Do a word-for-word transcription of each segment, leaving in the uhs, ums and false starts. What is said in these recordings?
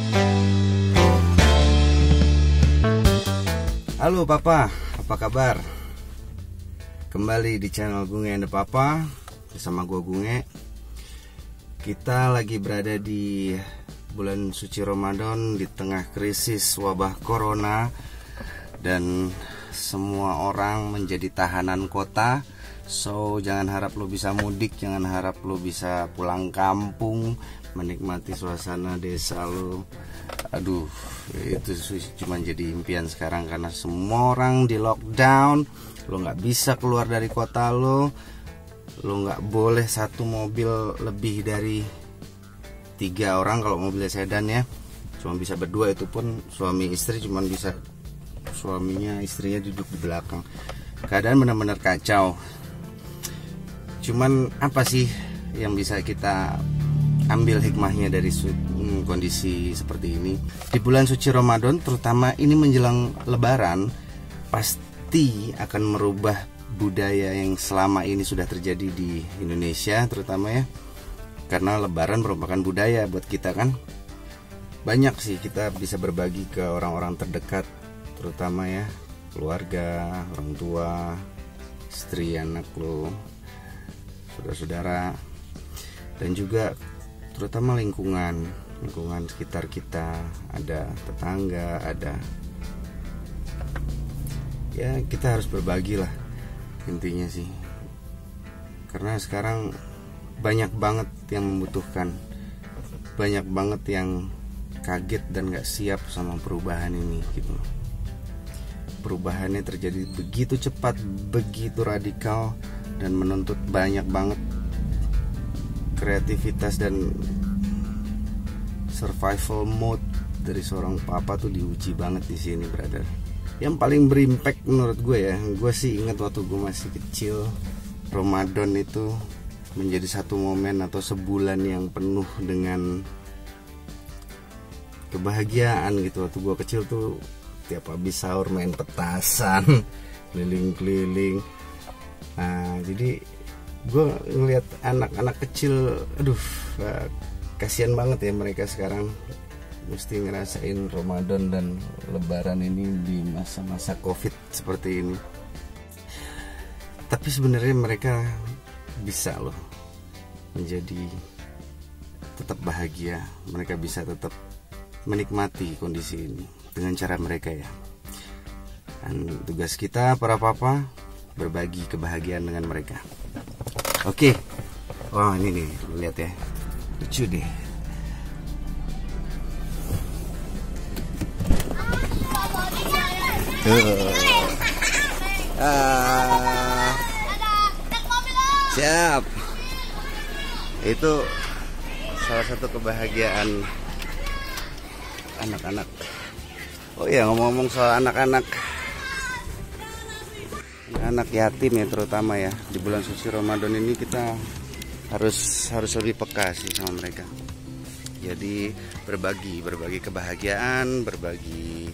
Halo Papa, apa kabar? Kembali di channel Gunge and the Papa bersama gue Gunge. Kita lagi berada di bulan suci Ramadan di tengah krisis wabah corona, dan semua orang menjadi tahanan kota. So jangan harap lo bisa mudik, jangan harap lo bisa pulang kampung menikmati suasana desa lo. Aduh, itu cuma jadi impian sekarang karena semua orang di lockdown. Lo nggak bisa keluar dari kota lo. Lo nggak boleh satu mobil lebih dari tiga orang kalau mobilnya sedan ya. Cuma bisa berdua, itu pun suami istri cuma bisa suaminya istrinya duduk di belakang. Keadaan benar-benar kacau. Cuman apa sih yang bisa kita ambil hikmahnya dari kondisi seperti ini? Di bulan suci Ramadan, terutama ini menjelang Lebaran, pasti akan merubah budaya yang selama ini sudah terjadi di Indonesia, terutama ya, karena Lebaran merupakan budaya buat kita kan. Banyak sih kita bisa berbagi ke orang-orang terdekat, terutama ya keluarga, orang tua, istri, anak lo, saudara-saudara, dan juga terutama lingkungan lingkungan sekitar kita. Ada tetangga, ada ya, kita harus berbagi lah intinya sih, karena sekarang banyak banget yang membutuhkan, banyak banget yang kaget dan gak siap sama perubahan ini gitu. Perubahannya terjadi begitu cepat, begitu radikal, dan menuntut banyak banget kreativitas dan survival mode dari seorang papa tuh diuji banget di sini, brother. Yang paling berimpact menurut gue ya, gue sih ingat waktu gue masih kecil, Ramadan itu menjadi satu momen atau sebulan yang penuh dengan kebahagiaan gitu. Waktu gue kecil tuh tiap habis sahur main petasan, keliling-keliling. Nah, jadi gue ngeliat anak-anak kecil, aduh, kasihan banget ya mereka sekarang mesti ngerasain Ramadan dan Lebaran ini di masa-masa Covid seperti ini. Tapi sebenarnya mereka bisa loh menjadi tetap bahagia, mereka bisa tetap menikmati kondisi ini dengan cara mereka ya. Dan tugas kita para papa berbagi kebahagiaan dengan mereka. Oke, wah ini nih, lihat ya, lucu deh. Tuh. Ah, siap. Itu salah satu kebahagiaan anak-anak. Oh iya, ngomong-ngomong soal anak-anak, anak yatim ya terutama ya, di bulan suci Ramadan ini kita harus harus lebih peka sih sama mereka. Jadi berbagi berbagi kebahagiaan, berbagi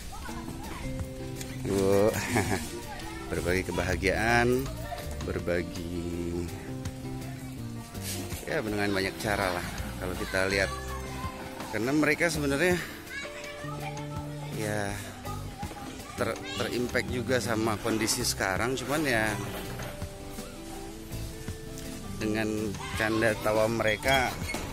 Wow. berbagi kebahagiaan, berbagi ya dengan banyak cara lah kalau kita lihat, karena mereka sebenarnya ya ter terimpact juga sama kondisi sekarang, cuman ya dengan canda tawa mereka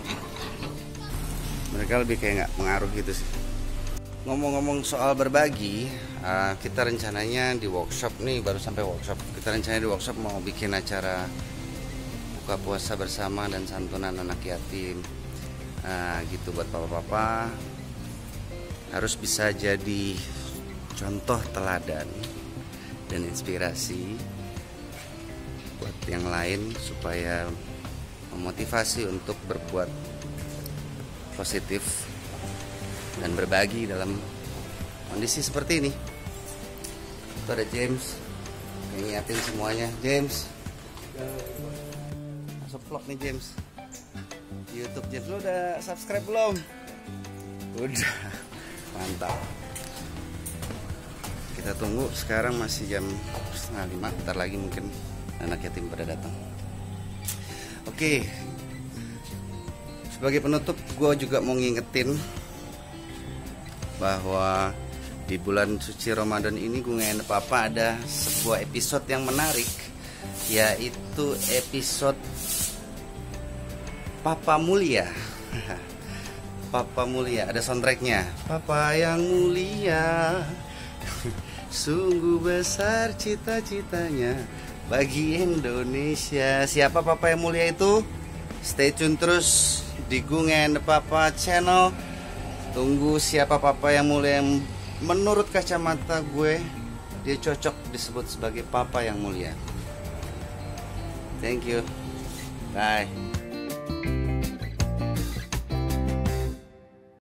mereka lebih kayak nggak pengaruh gitu sih. Ngomong-ngomong soal berbagi, uh, kita rencananya di workshop nih, baru sampai workshop. Kita rencananya di workshop mau bikin acara buka puasa bersama dan santunan anak yatim. Nah, gitu buat papa-papa harus bisa jadi contoh teladan dan inspirasi buat yang lain supaya memotivasi untuk berbuat positif dan berbagi dalam kondisi seperti ini. Itu ada James yang nyiapin semuanya. James, masuk vlog nih James di YouTube. James, lu udah subscribe belum? Udah, mantap. Kita tunggu, sekarang masih jam setengah lima. Bentar lagi mungkin anak yatim pada datang. Oke, sebagai penutup gue juga mau ngingetin bahwa di bulan suci Ramadan ini Gunge and Papa ada sebuah episode yang menarik, yaitu episode Papa Mulia. Papa Mulia, ada soundtracknya. Papa yang mulia, sungguh besar cita-citanya bagi Indonesia. Siapa Papa yang mulia itu? Stay tune terus di Gunge and Papa channel. Tunggu siapa Papa yang mulia yang menurut kacamata gue dia cocok disebut sebagai Papa yang mulia. Thank you. Bye.